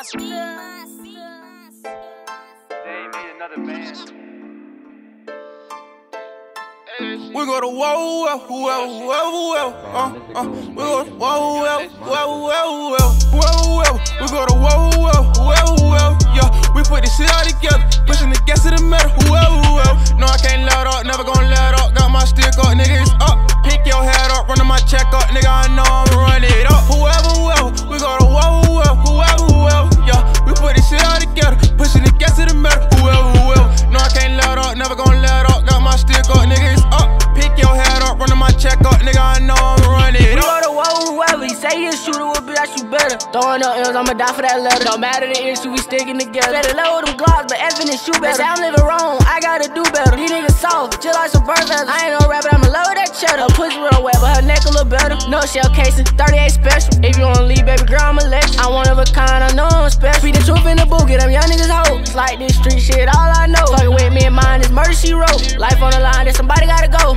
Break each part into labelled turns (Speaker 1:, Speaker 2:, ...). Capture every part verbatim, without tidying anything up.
Speaker 1: We go to whoa, whoa, whoa, whoa, whoa, uh, uh. We go to whoa, whoa, whoa, whoa, whoa, whoa. We go to whoa, whoa, whoa, whoa, yeah. We put this shit all together, pushing the gas to the metal, whoa, whoa. No, I can't let up, never gonna let up. Got my stick up, nigga, it's up. Pick your head up, running my check up, nigga, I know I'm running it up. Whoever, whoever, we go to whoa, whoa, whoever, whoever, yeah. We put this shit all together, pushing the gas to the metal, whoever, whoever. No, I can't let up, never gonna let up. Got my stick up, nigga, it's up. Pick your head up, running my check up, nigga, I know I'm running it up.
Speaker 2: We go to whoa, whoever, he say he a shooter, well, bitch, I shoot better. Throwing up M's, I'ma die for that letter. Don't matter the issue, we sticking together. Better load them glocks, but effing and shoot better. They say I'm living wrong, I gotta do better. These niggas soft, chill like some bird feathers. I ain't no rapper, I'ma load that cheddar. Her pussy real wet, but her neck a little better. No shell casing, thirty-eight special. If you wanna leave, baby girl, I'ma let you. I'm one of a kind, I know I'm special. Speak the truth in the booth, get them young niggas hoes. It's like this street shit, all I know. Fucking with me and mine, it's murder she wrote. Life on the line, that somebody gotta go.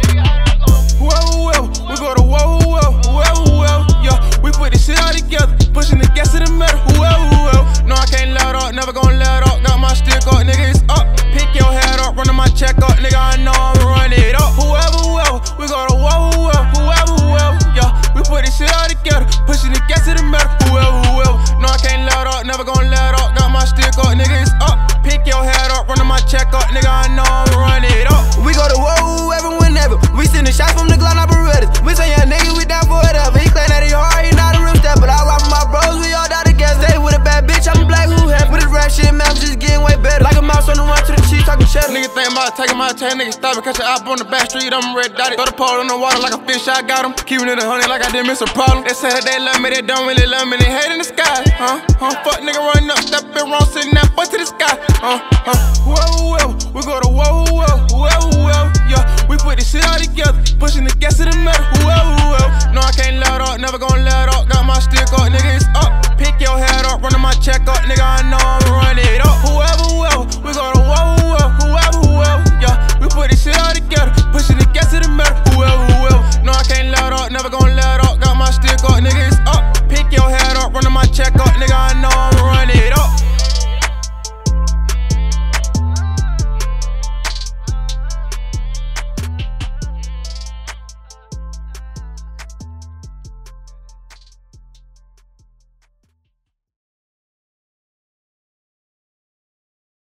Speaker 1: Whoa, whoa, we go to whoa, whoa, whoa, whoa, yeah. We put this shit all together, pushing the gas to the metal, whoa, whoa. No, I can't let up, never gonna let up. Got my stick up, nigga, it's up. Pick your head up, running my check up, nigga, I know I'm running it up. Whoever, whoever, we go to whoa, whoa, whoever, whoever, yeah. We put this shit all together, pushing the gas to the metal, whoever, whoever. No, I can't let up, never gonna let up. Got my stick up, nigga, it's up. Pick your head up, running my check up, nigga, I know I'm running it up.
Speaker 3: We go to whoa, whoever, whenever. We sending shots from the Glock operators. We say young nigga, we down for whatever. He claim that he hard, he not a real step, but I rock with my bros, we all die together. Stay with a bad bitch, I'm a black who have. With this rap shit, man, I'm just getting way better. Like a mouse on the run to the cheese, talking cheddar.
Speaker 1: Nigga think about taking my chain, nigga stop it. Catch an op on the back street, I'm red dotted. Throw the pole in the water like a fish, I got him. Keeping it a hundred like I didn't miss a problem. They say that they love me, they don't really love me. They hate in the sky, huh? Huh? Fuck nigga run up, step in wrong, sitting that butt to the sky, huh? Huh? Whoa, whoa, we go to whoa, whoa, whoa, whoa, yeah. We put this shit all together, pushing the gas to the metal, whoa, whoa. No, I can't lie.